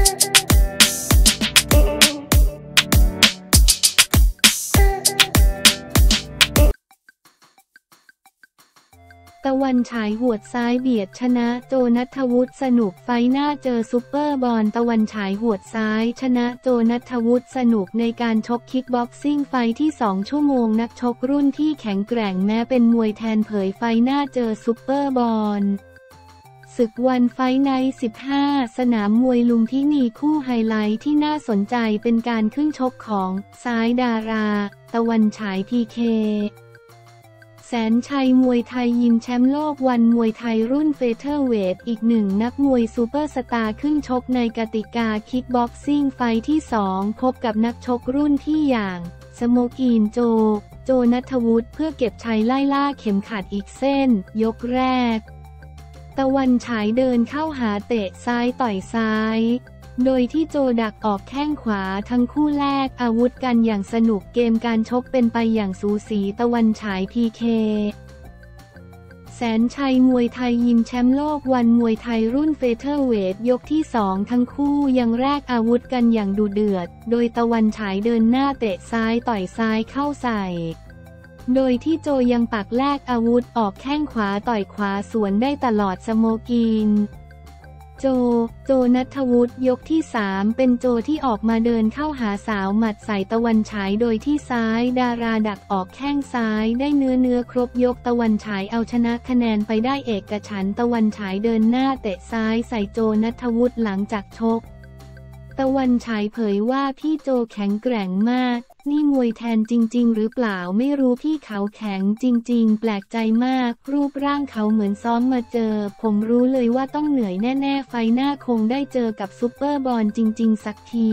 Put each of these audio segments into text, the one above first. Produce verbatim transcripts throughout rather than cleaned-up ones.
ตะวันฉายหวดซ้ายเบียดชนะโจณัฐวุฒิสนุกไฟหน้าเจอซุปเปอร์บอลตะวันฉายหวดซ้ายชนะโจณัฐวุฒิสนุกในการชกคิกบ็อกซิ่งไฟที่สองชั่วโมงนักชกรุ่นที่แข็งแกร่งแม้เป็นมวยแทนเผยไฟหน้าเจอซุปเปอร์บอลศึกวันไฟท์ไนท์สิบห้าสนามมวยลุมพินีคู่ไฮไลท์ที่น่าสนใจเป็นการขึ้นชกของซ้ายดาราตะวันฉายพีเคแสนชัยมวยไทยยิมแชมป์โลกวันมวยไทยรุ่นเฟเธอร์เวทอีกหนึ่งนักมวยซูเปอร์สตาร์ขึ้นชกในกติกาคิกบ็อกซิ่งไฟที่สองพบกับนักชกรุ่นที่อย่างสโมกีนโจโจณัฐวุฒิเพื่อเก็บชัยไล่ล่าเข็มขัดอีกเส้นยกแรกตะวันฉายเดินเข้าหาเตะซ้ายต่อยซ้ายโดยที่โจดักออกแข้งขวาทั้งคู่แลกอาวุธกันอย่างสนุกเกมการชกเป็นไปอย่างสูสีตะวันฉายพีเคแสนชัยมวยไทยยิมแชมป์โลกวันมวยไทยรุ่นเฟเธอร์เวทยกที่สองทั้งคู่ยังแลกอาวุธกันอย่างดุเดือดโดยตะวันฉายเดินหน้าเตะซ้ายต่อยซ้ายเข้าใส่โดยที่โจยังปักแลกอาวุธออกแข้งขวาต่อยขวาสวนได้ตลอดสโมกีนโจโจณัฐวุฒิยกที่สามเป็นโจที่ออกมาเดินเข้าหาสาวหมัดใส่ตะวันฉายโดยที่ซ้ายดาราดักออกแข้งซ้ายได้เนื้อเนื้อครบยกตะวันฉายเอาชนะคะแนนไปได้เอกฉันท์ตะวันฉายเดินหน้าเตะซ้ายใส่โจณัฐวุฒิหลังจากชกตะวันฉายเผยว่าพี่โจแข็งแกร่งมากนี่มวยแทนจริงๆหรือเปล่าไม่รู้พี่เขาแข็งจริงๆแปลกใจมากรูปร่างเขาเหมือนซ้อมมาเจอผมรู้เลยว่าต้องเหนื่อยแน่ๆไฟหน้าคงได้เจอกับซุปเปอร์บอลจริงๆสักที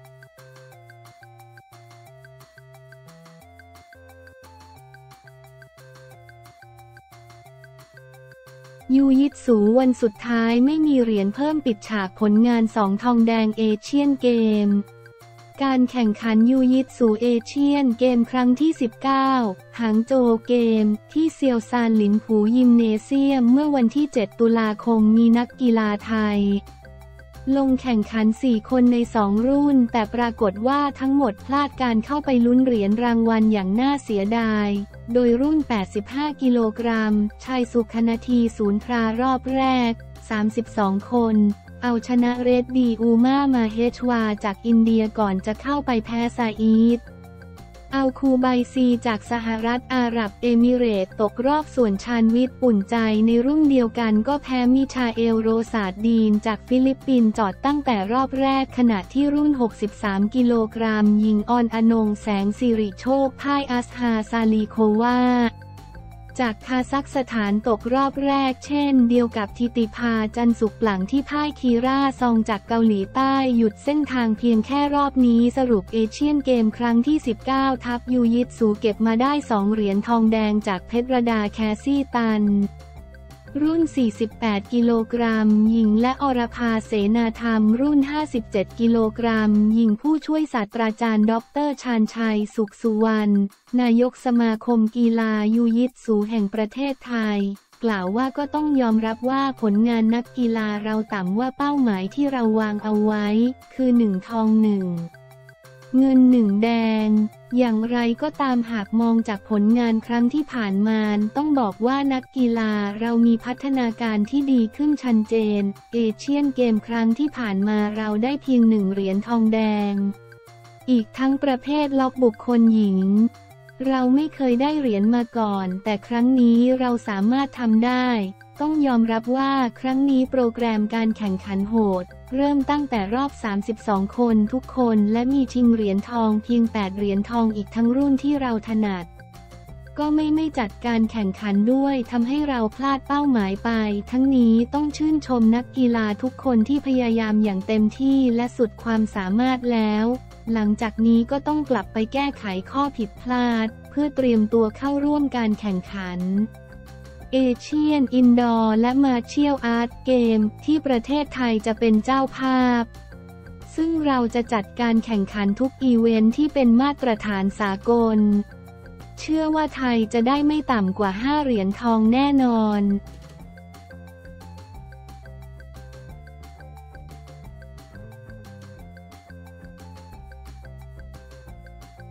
ยูยิตสูวันสุดท้ายไม่มีเหรียญเพิ่มปิดฉากผลงานสองทองแดงเอเชียนเกมการแข่งขันยูยิตสูเอเชียนเกมครั้งที่สิบเก้าหางโจวเกมที่เซียวซานหลินผูยิมเนเซียมเมื่อวันที่เจ็ดตุลาคมมีนักกีฬาไทยลงแข่งขันสี่คนในสองรุ่นแต่ปรากฏว่าทั้งหมดพลาดการเข้าไปลุ้นเหรียญรางวัลอย่างน่าเสียดายโดยรุ่นแปดสิบห้ากิโลกรัมชายสุขนาทีศูนย์ทรารอบแรกสามสิบสองคนเอาชนะเรดดีอูมามาเฮชวาจากอินเดียก่อนจะเข้าไปแพ้ซาอีดเอาคูไบซีจากสหรัฐอาหรับเอมิเรตส์ตกรอบส่วนชาญวิทย์อุ่นใจในรุ่นเดียวกันก็แพ้มิชาเอลโรซาดดีนจากฟิลิปปินส์จอดตั้งแต่รอบแรกขณะที่รุ่นหกสิบสามกิโลกรัมหญิงออนอนงแสงสิริโชคพ่ายอัสฮาซาลีโควาจากคาซัคสถานตกรอบแรกเช่นเดียวกับทิติภาจันสุขหลังที่พ่ายคีราซองจากเกาหลีใต้หยุดเส้นทางเพียงแค่รอบนี้สรุปเอเชียนเกมครั้งที่สิบเก้าทัพยูยิตสูเก็บมาได้สองเหรียญทองแดงจากเพชรดาแคซี่ตันรุ่นสี่สิบแปดกิโลกรัมหญิงและอรภาเสนาธรรมรุ่นห้าสิบเจ็ดกิโลกรัมหญิงผู้ช่วยศาสตราจารย์ด็อกเตอร์ชาญชัยสุขสุวรรณนายกสมาคมกีฬายูยิตสูแห่งประเทศไทยกล่าวว่าก็ต้องยอมรับว่าผลงานนักกีฬาเราต่ำว่าเป้าหมายที่เราวางเอาไว้คือหนึ่งทองหนึ่งเงินหนึ่งแดงอย่างไรก็ตามหากมองจากผลงานครั้งที่ผ่านมาต้องบอกว่านักกีฬาเรามีพัฒนาการที่ดีขึ้นชัดเจนเอเชียนเกมครั้งที่ผ่านมาเราได้เพียงหนึ่งเหรียญทองแดงอีกทั้งประเภทล็อกบุคคลหญิงเราไม่เคยได้เหรียญมาก่อนแต่ครั้งนี้เราสามารถทำได้ต้องยอมรับว่าครั้งนี้โปรแกรมการแข่งขันโหดเริ่มตั้งแต่รอบสามสิบสองคนทุกคนและมีชิงเหรียญทองเพียงแปดเหรียญทองอีกทั้งรุ่นที่เราถนัดก็ไม่ไม่จัดการแข่งขันด้วยทำให้เราพลาดเป้าหมายไปทั้งนี้ต้องชื่นชมนักกีฬาทุกคนที่พยายามอย่างเต็มที่และสุดความสามารถแล้วหลังจากนี้ก็ต้องกลับไปแก้ไขข้อผิดพลาดเพื่อเตรียมตัวเข้าร่วมการแข่งขันเอเชียนอินดอร์และมาร์เชียลอาร์ตเกมที่ประเทศไทยจะเป็นเจ้าภาพซึ่งเราจะจัดการแข่งขันทุกอีเวนท์ที่เป็นมาตรฐานสากลเชื่อว่าไทยจะได้ไม่ต่ำกว่าห้าเหรียญทองแน่นอน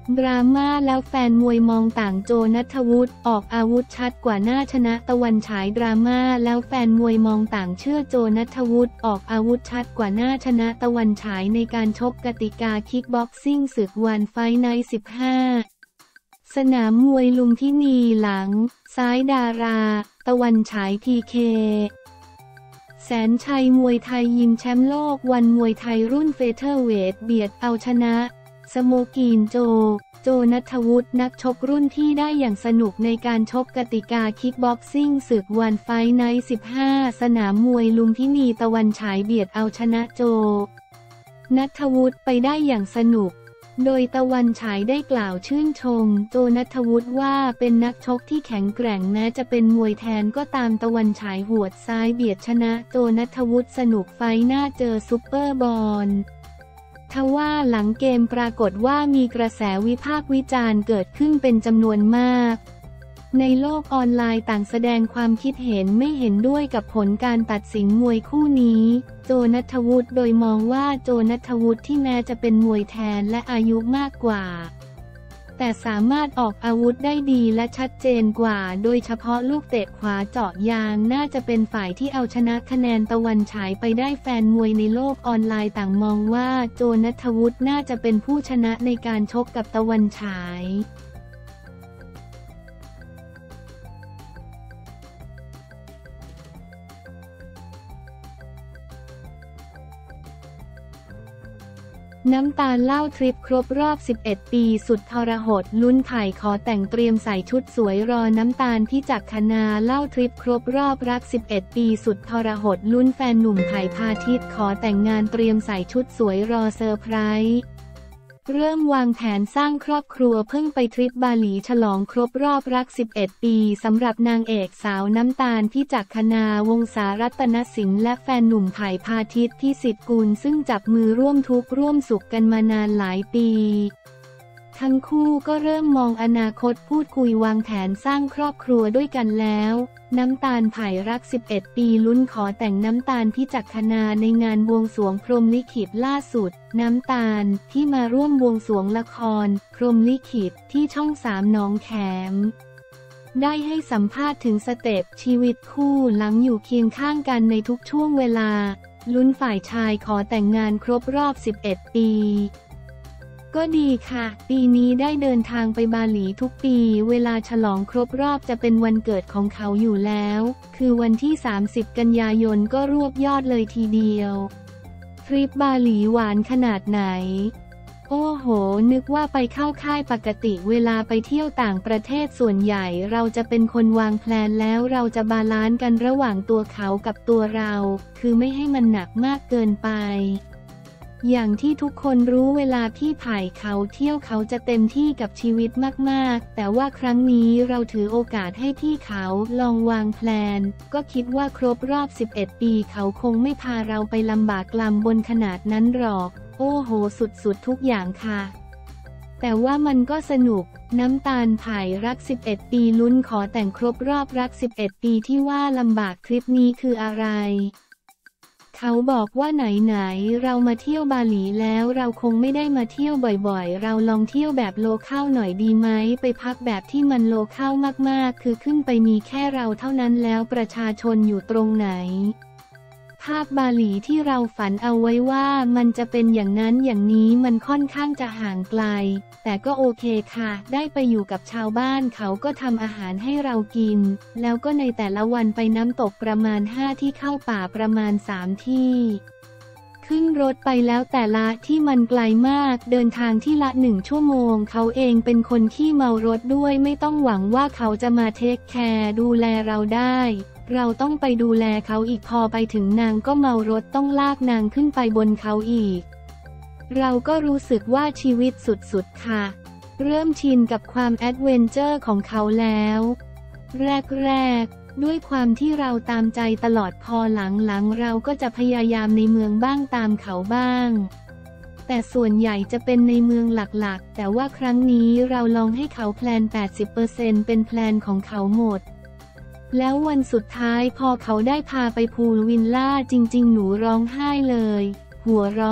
ดราม่าแล้วแฟนมวยมองต่างโจณัฐวุฒิออกอาวุธชัดกว่าหน้าชนะตะวันฉายดราม่าแล้วแฟนมวยมองต่างเชื่อโจณัฐวุฒิออกอาวุธชัดกว่าหน้าชนะตะวันฉายในการชกกติกาคิกบ็อกซิ่งศึกวันไฟท์ไนท์ สิบห้าสนามมวยลุมพินีหลังซ้ายดาราตะวันฉาย พี เค แสนชัยมวยไทยยิงแชมป์โลกวันมวยไทยรุ่นเฟเธอร์เวทเบียดเอาชนะสโมกีนโจโจณัฐวุฒินักชกรุ่นที่ได้อย่างสนุกในการชกกติกาคิกบ็อกซิ่งศึกวันไฟท์ไนท์ สิบห้าสนามมวยลุมพินีตะวันฉายเบียดเอาชนะโจณัฐวุฒิไปได้อย่างสนุกโดยตะวันฉายได้กล่าวชื่นชมโจณัฐวุฒิว่าเป็นนักชกที่แข็งแกร่งแม้จะเป็นมวยแทนก็ตามตะวันฉายหวดซ้ายเบียดชนะโจณัฐวุฒิสนุกไฟท์หน้าเจอซุปเปอร์บอลทว่าหลังเกมปรากฏว่ามีกระแสวิพากษ์วิจารณ์เกิดขึ้นเป็นจำนวนมากในโลกออนไลน์ต่างแสดงความคิดเห็นไม่เห็นด้วยกับผลการตัดสินมวยคู่นี้โจณัฐวุฒิโดยมองว่าโจณัฐวุฒิที่แม้จะเป็นมวยแทนและอายุมากกว่าแต่สามารถออกอาวุธได้ดีและชัดเจนกว่าโดยเฉพาะลูกเตะขวาเจาะยางน่าจะเป็นฝ่ายที่เอาชนะคะแนนตะวันฉายไปได้แฟนมวยในโลกออนไลน์ต่างมองว่าโจณัฐวุฒิน่าจะเป็นผู้ชนะในการชกกับตะวันฉายน้ำตาลเล่าทริปครบรอบสิบเอ็ดปีสุดทรหดลุ้นไผ่ขอแต่งเตรียมใส่ชุดสวยรอน้ำตาลพิจักขณาเล่าทริปครบรอบรักสิบเอ็ดปีสุดทรหดลุ้นแฟนหนุ่มไผ่พาทิตย์ขอแต่งงานเตรียมใส่ชุดสวยรอเซอร์ไพรส์เริ่มวางแผนสร้างครอบครัวเพิ่งไปทริปบาหลีฉลองครบรอบรักสิบเอ็ดปีสำหรับนางเอกสาวน้ำตาลพิจักขณาวงศารัตนสิงห์และแฟนหนุ่มไผ่พาทิตย์พิสิทธิ์กุลซึ่งจับมือร่วมทุกข์ร่วมสุขกันมานานหลายปีทั้งคู่ก็เริ่มมองอนาคตพูดคุยวางแผนสร้างครอบครัวด้วยกันแล้วน้ำตาลไผ่รักสิบเอ็ดปีลุ้นขอแต่งน้ำตาลพิจักขณาในงานบวงสรวงพรหมลิขิตล่าสุดน้ำตาลที่มาร่วมบวงสรวงละครพรหมลิขิตที่ช่องสามหนองแขมได้ให้สัมภาษณ์ถึงสเต็ปชีวิตคู่หลังอยู่เคียงข้างกันในทุกช่วงเวลาลุ้นฝ่ายชายขอแต่งงานครบรอบสิบเอ็ดปีก็ดีค่ะปีนี้ได้เดินทางไปบาหลีทุกปีเวลาฉลองครบรอบจะเป็นวันเกิดของเขาอยู่แล้วคือวันที่สามสิบกันยายนก็รวบยอดเลยทีเดียวทริปบาหลีหวานขนาดไหนโอ้โหนึกว่าไปเข้าค่ายปกติเวลาไปเที่ยวต่างประเทศส่วนใหญ่เราจะเป็นคนวางแพลนแล้วเราจะบาลานซ์กันระหว่างตัวเขากับตัวเราคือไม่ให้มันหนักมากเกินไปอย่างที่ทุกคนรู้เวลาพี่ไผ่เขาเที่ยวเขาจะเต็มที่กับชีวิตมากๆแต่ว่าครั้งนี้เราถือโอกาสให้พี่เขาลองวางแพลนก็คิดว่าครบรอบสิบเอ็ดปีเขาคงไม่พาเราไปลำบากลำบนขนาดนั้นหรอกโอ้โหสุดๆทุกอย่างค่ะแต่ว่ามันก็สนุกน้ำตาลไผ่รักสิบเอ็ดปีลุ้นขอแต่งครบรอบรักสิบเอ็ดปีที่ว่าลำบากคลิปนี้คืออะไรเขาบอกว่าไหนๆเรามาเที่ยวบาหลีแล้วเราคงไม่ได้มาเที่ยวบ่อยๆเราลองเที่ยวแบบโลคอลหน่อยดีไหมไปพักแบบที่มันโลคอลมากๆคือขึ้นไปมีแค่เราเท่านั้นแล้วประชาชนอยู่ตรงไหนภาพบาหลีที่เราฝันเอาไว้ว่ามันจะเป็นอย่างนั้นอย่างนี้มันค่อนข้างจะห่างไกลแต่ก็โอเคค่ะได้ไปอยู่กับชาวบ้านเขาก็ทำอาหารให้เรากินแล้วก็ในแต่ละวันไปน้ำตกประมาณห้าที่เข้าป่าประมาณสามที่ขึ้นรถไปแล้วแต่ละที่มันไกลมากเดินทางที่ละหนึ่งชั่วโมงเขาเองเป็นคนขี้เมารถด้วยไม่ต้องหวังว่าเขาจะมาเทคแคร์ดูแลเราได้เราต้องไปดูแลเขาอีกพอไปถึงนางก็เมารถต้องลากนางขึ้นไปบนเขาอีกเราก็รู้สึกว่าชีวิตสุดๆค่ะเริ่มชินกับความแอดเวนเจอร์ของเขาแล้วแรกๆด้วยความที่เราตามใจตลอดพอหลังๆเราก็จะพยายามในเมืองบ้างตามเขาบ้างแต่ส่วนใหญ่จะเป็นในเมืองหลักๆแต่ว่าครั้งนี้เราลองให้เขาแพลน แปดสิบเปอร์เซ็นต์ เป็นแพลนของเขาหมดแล้ววันสุดท้ายพอเขาได้พาไปพูลวิลล่าจริงๆหนูร้องไห้เลยหัวเราะไป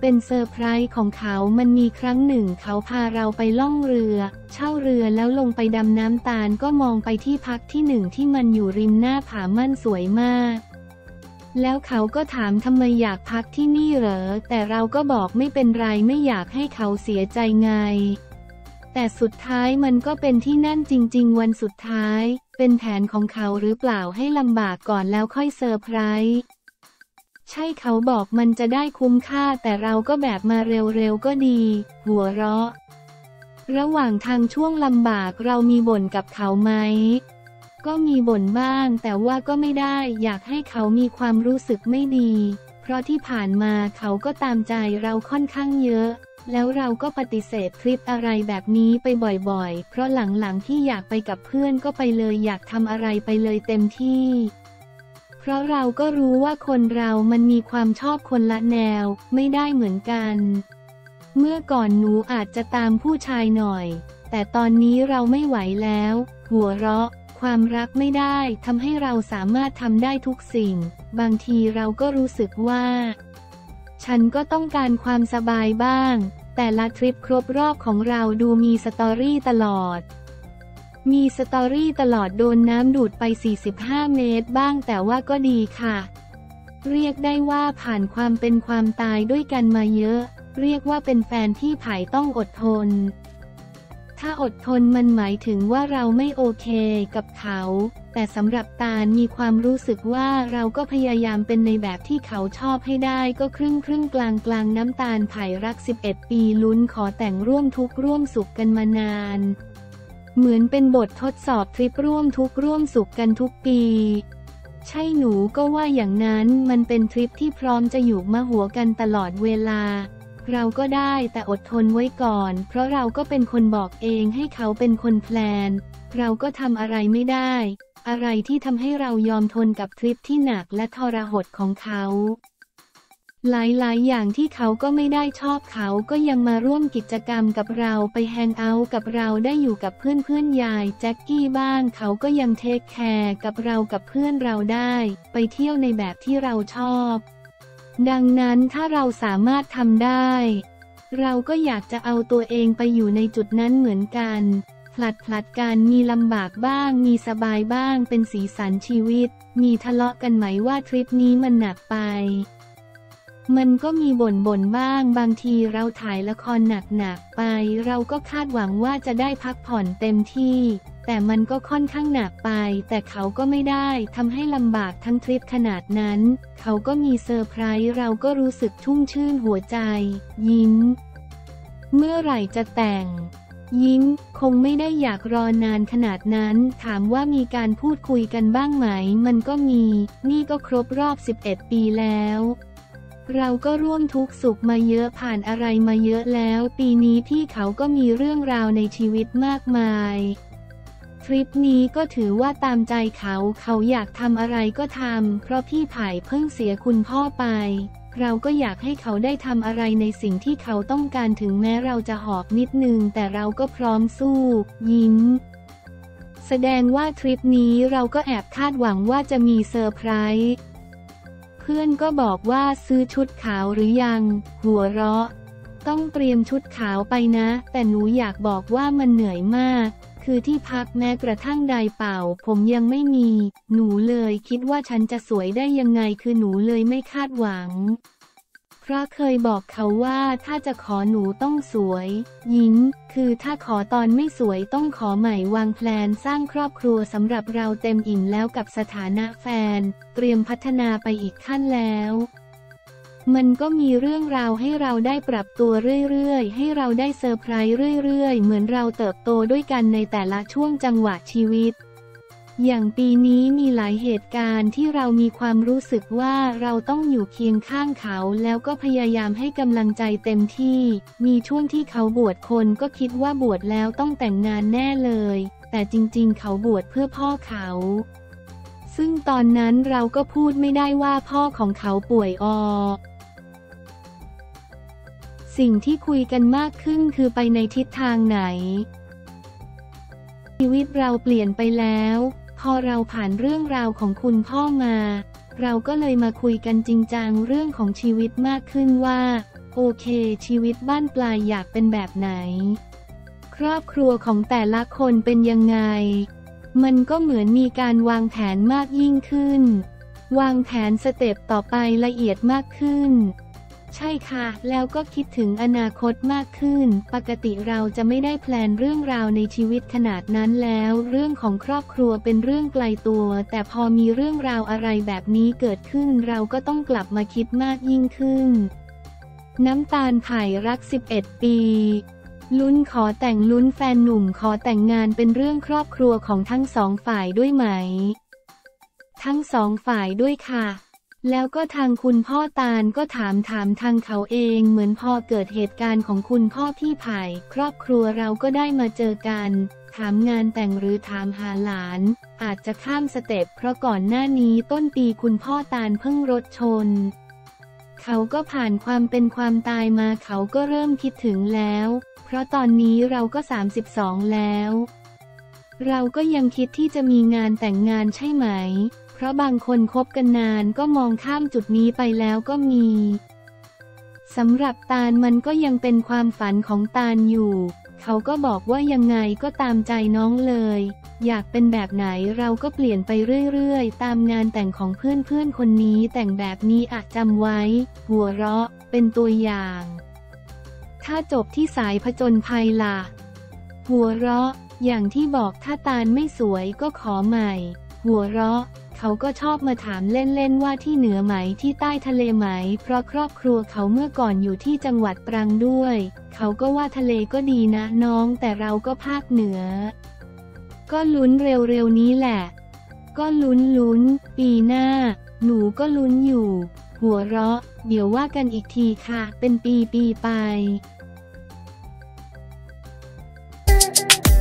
เป็นเซอร์ไพรส์ของเขามันมีครั้งหนึ่งเขาพาเราไปล่องเรือเช่าเรือแล้วลงไปดำน้ำตาลก็มองไปที่พักที่หนึ่งที่มันอยู่ริมหน้าผาม่านสวยมากแล้วเขาก็ถามทำไมอยากพักที่นี่เหรอแต่เราก็บอกไม่เป็นไรไม่อยากให้เขาเสียใจไงแต่สุดท้ายมันก็เป็นที่นั่นจริงๆวันสุดท้ายเป็นแผนของเขาหรือเปล่าให้ลำบากก่อนแล้วค่อยเซอร์ไพรส์ใช่เขาบอกมันจะได้คุ้มค่าแต่เราก็แบบมาเร็วๆก็ดีหัวเราะระหว่างทางช่วงลำบากเรามีบ่นกับเขาไหมก็มีบ่นบ้างแต่ว่าก็ไม่ได้อยากให้เขามีความรู้สึกไม่ดีเพราะที่ผ่านมาเขาก็ตามใจเราค่อนข้างเยอะแล้วเราก็ปฏิเสธทริปอะไรแบบนี้ไปบ่อยๆเพราะหลังๆที่อยากไปกับเพื่อนก็ไปเลยอยากทำอะไรไปเลยเต็มที่เพราะเราก็รู้ว่าคนเรามันมีความชอบคนละแนวไม่ได้เหมือนกันเมื่อก่อนหนูอาจจะตามผู้ชายหน่อยแต่ตอนนี้เราไม่ไหวแล้วหัวเราะความรักไม่ได้ทำให้เราสามารถทำได้ทุกสิ่งบางทีเราก็รู้สึกว่าฉันก็ต้องการความสบายบ้างแต่ละทริปครบรอบของเราดูมีสตอรี่ตลอดมีสตอรี่ตลอดโดนน้ำดูดไปสี่สิบห้าเมตรบ้างแต่ว่าก็ดีค่ะเรียกได้ว่าผ่านความเป็นความตายด้วยกันมาเยอะเรียกว่าเป็นแฟนที่ผายต้องอดทนถ้าอดทนมันหมายถึงว่าเราไม่โอเคกับเขาแต่สำหรับตาลมีความรู้สึกว่าเราก็พยายามเป็นในแบบที่เขาชอบให้ได้ก็ครึ่งครึ่งกลางกลางน้ำตาลไผ่รักสิบเอ็ดปีลุ้นขอแต่งร่วมทุกข์ร่วมสุขกันมานานเหมือนเป็นบททดสอบทริปร่วมทุกข์ร่วมสุขกันทุกปีใช่หนูก็ว่าอย่างนั้นมันเป็นทริปที่พร้อมจะอยู่มาหัวกันตลอดเวลาเราก็ได้แต่อดทนไว้ก่อนเพราะเราก็เป็นคนบอกเองให้เขาเป็นคนแพลนเราก็ทำอะไรไม่ได้อะไรที่ทำให้เรายอมทนกับทริปที่หนักและทรหดของเขาหลายๆอย่างที่เขาก็ไม่ได้ชอบเขาก็ยังมาร่วมกิจกรรมกับเราไปแฮงเอาท์กับเราได้อยู่กับเพื่อนๆยายแจ็คกี้บ้างเขาก็ยังเทคแคร์กับเรากับเพื่อนเราได้ไปเที่ยวในแบบที่เราชอบดังนั้นถ้าเราสามารถทำได้เราก็อยากจะเอาตัวเองไปอยู่ในจุดนั้นเหมือนกันผลัดผลัดกันมีลำบากบ้างมีสบายบ้างเป็นสีสันชีวิตมีทะเลาะกันไหมว่าทริปนี้มันหนักไปมันก็มีบ่นบ่นบ้างบางทีเราถ่ายละครหนักๆไปเราก็คาดหวังว่าจะได้พักผ่อนเต็มที่แต่มันก็ค่อนข้างหนักไปแต่เขาก็ไม่ได้ทำให้ลำบากทั้งทริปขนาดนั้นเขาก็มีเซอร์ไพรส์เราก็รู้สึกชุ่มชื่นหัวใจยิ้มเมื่อไหร่จะแต่งยิ้มคงไม่ได้อยากรอนานขนาดนั้นถามว่ามีการพูดคุยกันบ้างไหมมันก็มีนี่ก็ครบรอบสิบเอ็ดปีแล้วเราก็ร่วมทุกข์สุขมาเยอะผ่านอะไรมาเยอะแล้วปีนี้พี่เขาก็มีเรื่องราวในชีวิตมากมายทริปนี้ก็ถือว่าตามใจเขาเขาอยากทำอะไรก็ทำเพราะพี่ไผ่เพิ่งเสียคุณพ่อไปเราก็อยากให้เขาได้ทำอะไรในสิ่งที่เขาต้องการถึงแม้เราจะหอบนิดนึงแต่เราก็พร้อมสู้ยิ้มแสดงว่าทริปนี้เราก็แอบคาดหวังว่าจะมีเซอร์ไพรส์เพื่อนก็บอกว่าซื้อชุดขาวหรือยังหัวเราะต้องเตรียมชุดขาวไปนะแต่หนูอยากบอกว่ามันเหนื่อยมากคือที่พักแม้กระทั่งไดร์เป่าผมยังไม่มีหนูเลยคิดว่าฉันจะสวยได้ยังไงคือหนูเลยไม่คาดหวังเพราะเคยบอกเขาว่าถ้าจะขอหนูต้องสวยยิ้มคือถ้าขอตอนไม่สวยต้องขอใหม่วางแพลนสร้างครอบครัวสำหรับเราเต็มอิ่มแล้วกับสถานะแฟนเตรียมพัฒนาไปอีกขั้นแล้วมันก็มีเรื่องราวให้เราได้ปรับตัวเรื่อยๆให้เราได้เซอร์ไพรส์เรื่อยๆเหมือนเราเติบโตด้วยกันในแต่ละช่วงจังหวะชีวิตอย่างปีนี้มีหลายเหตุการณ์ที่เรามีความรู้สึกว่าเราต้องอยู่เคียงข้างเขาแล้วก็พยายามให้กำลังใจเต็มที่มีช่วงที่เขาบวชคนก็คิดว่าบวชแล้วต้องแต่งงานแน่เลยแต่จริงๆเขาบวชเพื่อพ่อเขาซึ่งตอนนั้นเราก็พูดไม่ได้ว่าพ่อของเขาป่วยอสิ่งที่คุยกันมากขึ้นคือไปในทิศทางไหนชีวิตเราเปลี่ยนไปแล้วพอเราผ่านเรื่องราวของคุณพ่อมาเราก็เลยมาคุยกันจริงจังเรื่องของชีวิตมากขึ้นว่าโอเคชีวิตบ้านปลายอยากเป็นแบบไหนครอบครัวของแต่ละคนเป็นยังไงมันก็เหมือนมีการวางแผนมากยิ่งขึ้นวางแผนสเต็ปต่อไปละเอียดมากขึ้นใช่ค่ะแล้วก็คิดถึงอนาคตมากขึ้นปกติเราจะไม่ได้แพลนเรื่องราวในชีวิตขนาดนั้นแล้วเรื่องของครอบครัวเป็นเรื่องไกลตัวแต่พอมีเรื่องราวอะไรแบบนี้เกิดขึ้นเราก็ต้องกลับมาคิดมากยิ่งขึ้นน้ำตาลไผ่รักสิบเอ็ดปีลุ้นขอแต่งลุ้นแฟนหนุ่มขอแต่งงานเป็นเรื่องครอบครัวของทั้งสองฝ่ายด้วยไหมทั้งสองฝ่ายด้วยค่ะแล้วก็ทางคุณพ่อตาลก็ถามถามทางเขาเองเหมือนพอเกิดเหตุการณ์ของคุณพ่อพี่ไผ่ครอบครัวเราก็ได้มาเจอกันถามงานแต่งหรือถามหาหลานอาจจะข้ามสเต็ปเพราะก่อนหน้านี้ต้นปีคุณพ่อตาลเพิ่งรถชนเขาก็ผ่านความเป็นความตายมาเขาก็เริ่มคิดถึงแล้วเพราะตอนนี้เราก็สามสิบสองแล้วเราก็ยังคิดที่จะมีงานแต่งงานใช่ไหมเพราะบางคนคบกันนานก็มองข้ามจุดนี้ไปแล้วก็มีสำหรับตาลมันก็ยังเป็นความฝันของตาลอยู่เขาก็บอกว่ายังไงก็ตามใจน้องเลยอยากเป็นแบบไหนเราก็เปลี่ยนไปเรื่อยๆตามงานแต่งของเพื่อนๆคนนี้แต่งแบบนี้อาจจำไว้หัวเราะเป็นตัวอย่างถ้าจบที่สายผจญภัยล่ะหัวเราะอย่างที่บอกถ้าตาลไม่สวยก็ขอใหม่หัวเราะเขาก็ชอบมาถามเล่นๆว่าที่เหนือไหมที่ใต้ทะเลไหมเพราะครอบครัวเขาเมื่อก่อนอยู่ที่จังหวัดตรังด้วยเขาก็ว่าทะเลก็ดีนะน้องแต่เราก็ภาคเหนือก็ลุ้นเร็วๆนี้แหละก็ลุ้นลุ้นปีหน้าหนูก็ลุ้นอยู่หัวเราะเดี๋ยวว่ากันอีกทีค่ะเป็นปีปีไป